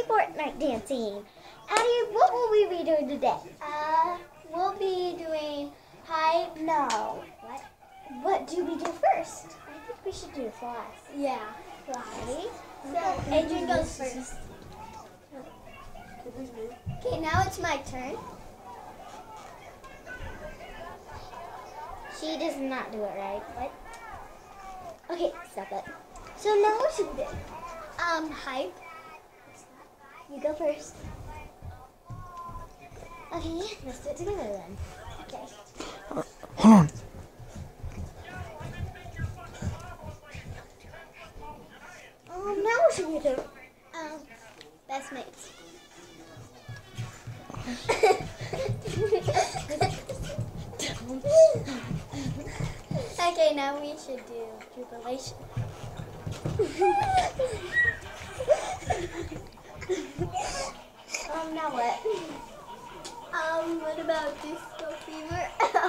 Fortnite dancing. Addie, what will we be doing today? We'll be doing hipe. No. What do we do first? I think we should do floss. Yeah. Right? So Adrian goes first. Okay, now it's my turn. She does not do it right. What? Okay, stop it. So now what should we do? Hipe. You go first. Okay, let's do it together then. Okay. Hold on. Now what should we do? Best mates. Okay, now we should do jubilation. Now what? What about disco fever?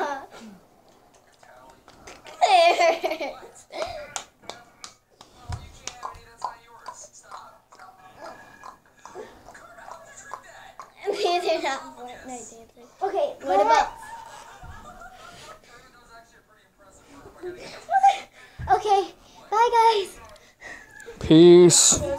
These are not Fortnite dancers. Okay, What about? Okay, bye guys. Peace.